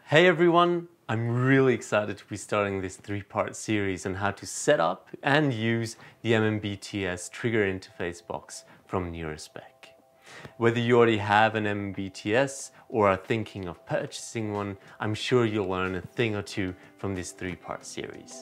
Hey everyone, I'm really excited to be starting this three-part series on how to set up and use the MMBT-S trigger interface box from NEUROSPEC. Whether you already have an MMBT-S or are thinking of purchasing one, I'm sure you'll learn a thing or two from this three-part series.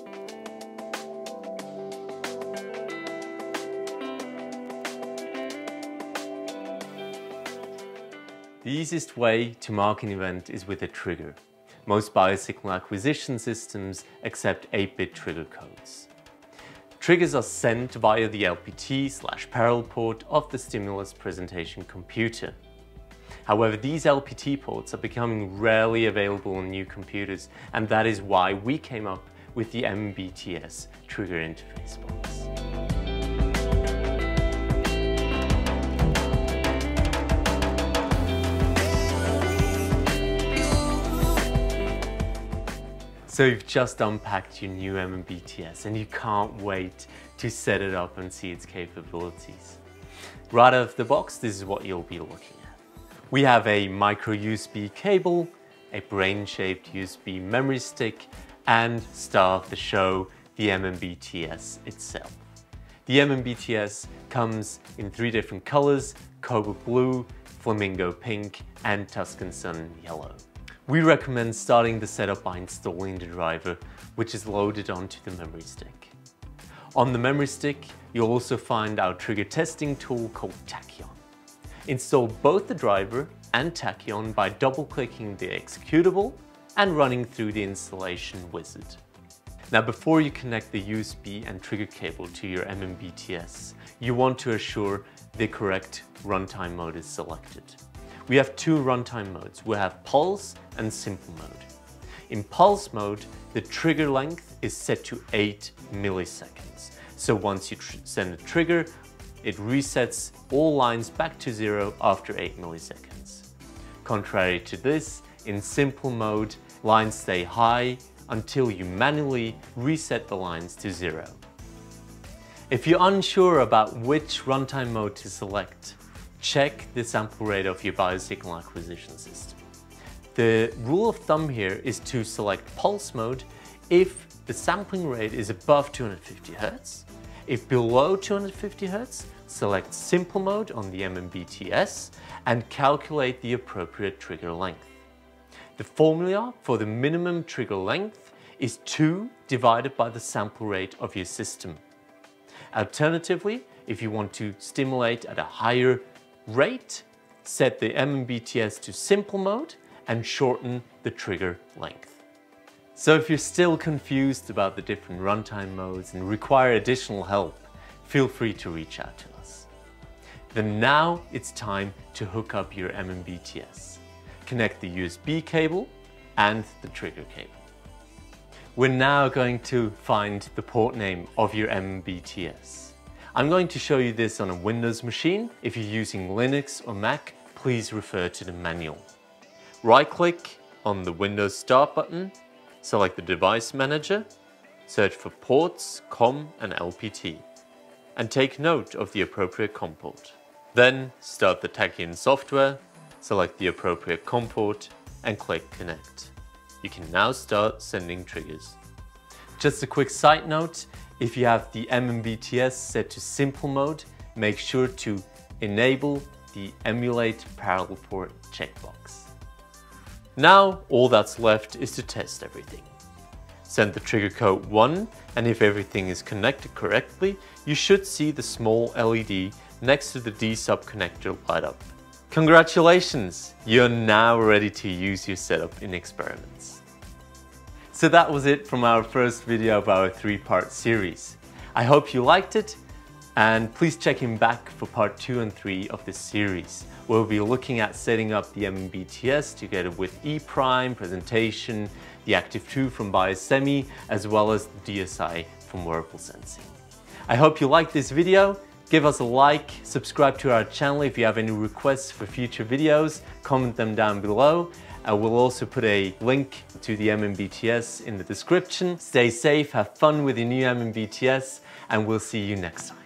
The easiest way to mark an event is with a trigger. Most bicycle acquisition systems accept 8-bit trigger codes. Triggers are sent via the LPT/parallel port of the stimulus presentation computer. However, these LPT ports are becoming rarely available on new computers, and that is why we came up with the MMBT-S trigger interface box. So you've just unpacked your new MMBT-S and you can't wait to set it up and see its capabilities. Right out of the box, this is what you'll be looking at. We have a micro USB cable, a brain-shaped USB memory stick, and star of the show, the MMBT-S itself. The MMBT-S comes in 3 different colors: cobalt blue, flamingo pink, and Tuscan sun yellow. We recommend starting the setup by installing the driver, which is loaded onto the memory stick. On the memory stick, you'll also find our trigger testing tool called Tachyon. Install both the driver and Tachyon by double-clicking the executable and running through the installation wizard. Now, before you connect the USB and trigger cable to your MMBT-S, you want to assure the correct runtime mode is selected. We have 2 runtime modes. We have pulse and simple mode. In pulse mode, the trigger length is set to 8 milliseconds. So once you send a trigger, it resets all lines back to 0 after 8 milliseconds. Contrary to this, in simple mode, lines stay high until you manually reset the lines to 0. If you're unsure about which runtime mode to select, check the sample rate of your bicycle acquisition system. The rule of thumb here is to select pulse mode if the sampling rate is above 250 Hz. If below 250 Hz, select simple mode on the MMBT-S and calculate the appropriate trigger length. The formula for the minimum trigger length is 2 divided by the sample rate of your system. Alternatively, if you want to stimulate at a higher rate, set the MMBT-S to simple mode and shorten the trigger length. So if you're still confused about the different runtime modes and require additional help, feel free to reach out to us. Then now it's time to hook up your MMBT-S. Connect the USB cable and the trigger cable. We're now going to find the port name of your MMBT-S. I'm going to show you this on a Windows machine. If you're using Linux or Mac, please refer to the manual. Right-click on the Windows Start button, select the Device Manager, search for ports, COM and LPT, and take note of the appropriate COM port. Then start the Tachyon software, select the appropriate COM port, and click Connect. You can now start sending triggers. Just a quick side note, if you have the MMBT-S set to simple mode, make sure to enable the Emulate Parallel Port checkbox. Now, all that's left is to test everything. Send the trigger code 1, and if everything is connected correctly, you should see the small LED next to the D-sub connector light up. Congratulations! You're now ready to use your setup in experiments. So that was it from our first video of our 3-part series. I hope you liked it, and please check in back for part 2 and 3 of this series. We'll be looking at setting up the MMBT-S together with ePrime, presentation, the Active 2 from Biosemi, as well as the DSI from wearable sensing. I hope you liked this video. Give us a like, subscribe to our channel if you have any requests for future videos, comment them down below. We'll also put a link to the MMBT-S in the description. Stay safe, have fun with your new MMBT-S, and we'll see you next time.